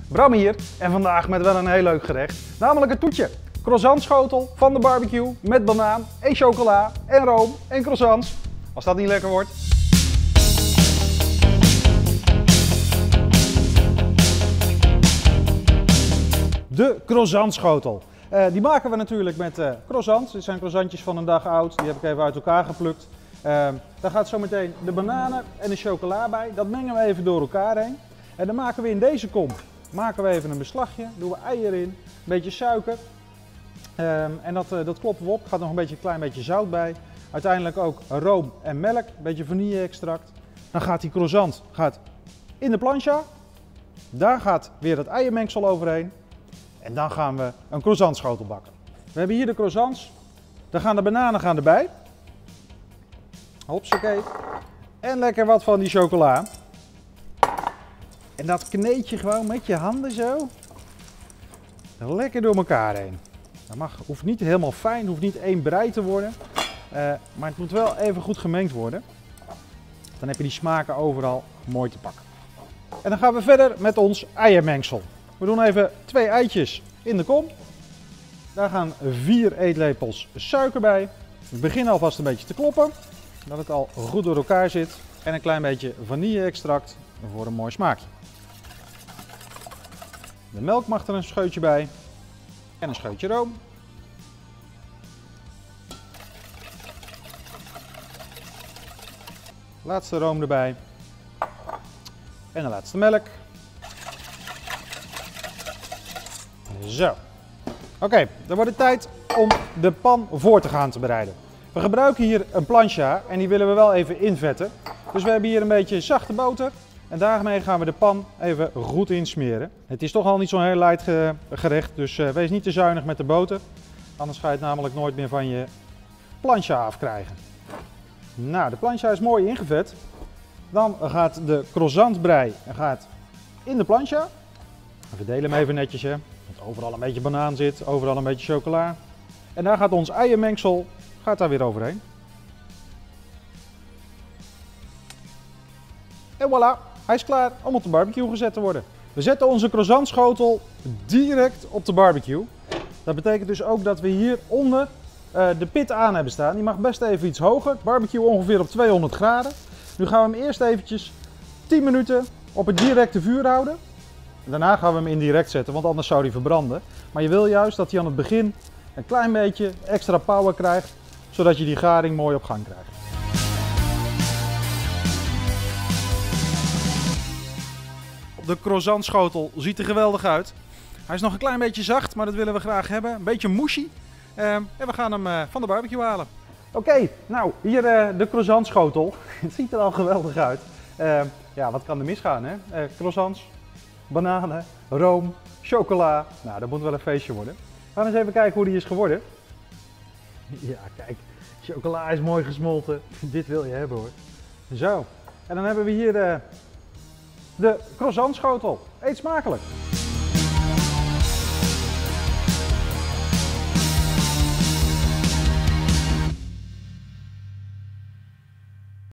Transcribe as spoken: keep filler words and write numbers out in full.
Bram hier en vandaag met wel een heel leuk gerecht, namelijk het toetje. Croissantschotel van de barbecue met banaan en chocola en room en croissants. Als dat niet lekker wordt. De croissantschotel. Uh, die maken we natuurlijk met uh, croissants. Dit zijn croissantjes van een dag oud. Die heb ik even uit elkaar geplukt. Uh, daar gaat zo meteen de bananen en de chocola bij. Dat mengen we even door elkaar heen. En dan maken we in deze kom maken we even een beslagje. Doen we eieren in, een beetje suiker. Uh, en dat, uh, dat kloppen we op. Er gaat nog een beetje, een klein beetje zout bij. Uiteindelijk ook room en melk. Een beetje vanille-extract. Dan gaat die croissant gaat in de plancha. Daar gaat weer het eiermengsel overheen. En dan gaan we een croissantschotel bakken. We hebben hier de croissants. Dan gaan de bananen gaan erbij. Hopsakee. En lekker wat van die chocola. En dat kneed je gewoon met je handen zo. Lekker door elkaar heen. Dat mag, hoeft niet helemaal fijn, hoeft niet één brei te worden. Uh, maar het moet wel even goed gemengd worden. Dan heb je die smaken overal mooi te pakken. En dan gaan we verder met ons eiermengsel. We doen even twee eitjes in de kom. Daar gaan vier eetlepels suiker bij. We beginnen alvast een beetje te kloppen. Dat het al goed door elkaar zit. En een klein beetje vanille-extract voor een mooi smaakje. De melk mag er een scheutje bij. En een scheutje room. Laatste room erbij. En de laatste melk. Zo. Oké, okay, dan wordt het tijd om de pan voor te gaan te bereiden. We gebruiken hier een plancha en die willen we wel even invetten. Dus we hebben hier een beetje zachte boter. En daarmee gaan we de pan even goed insmeren. Het is toch al niet zo'n heel light gerecht, dus uh, wees niet te zuinig met de boter. Anders ga je het namelijk nooit meer van je plancha afkrijgen. Nou, de plancha is mooi ingevet. Dan gaat de croissantbrei gaat in de plancha. We verdelen hem even netjes, hè. Dat overal een beetje banaan zit, overal een beetje chocola. En daar gaat ons eiermengsel gaat daar weer overheen. En voilà, hij is klaar om op de barbecue gezet te worden. We zetten onze croissantschotel direct op de barbecue. Dat betekent dus ook dat we hieronder uh, de pit aan hebben staan. Die mag best even iets hoger. Barbecue ongeveer op tweehonderd graden. Nu gaan we hem eerst eventjes tien minuten op het directe vuur houden. Daarna gaan we hem indirect zetten, want anders zou hij verbranden. Maar je wil juist dat hij aan het begin een klein beetje extra power krijgt, zodat je die garing mooi op gang krijgt. De croissantschotel ziet er geweldig uit. Hij is nog een klein beetje zacht, maar dat willen we graag hebben. Een beetje mushy. Uh, en we gaan hem uh, van de barbecue halen. Oké, okay, nou hier uh, de croissantschotel. Het ziet er al geweldig uit. Uh, ja, wat kan er misgaan, hè? Uh, croissants, bananen, room, chocola. Nou, dat moet wel een feestje worden. We gaan eens even kijken hoe die is geworden. Ja, kijk. Chocola is mooi gesmolten. Dit wil je hebben, hoor. Zo. En dan hebben we hier uh, de croissantschotel. Eet smakelijk!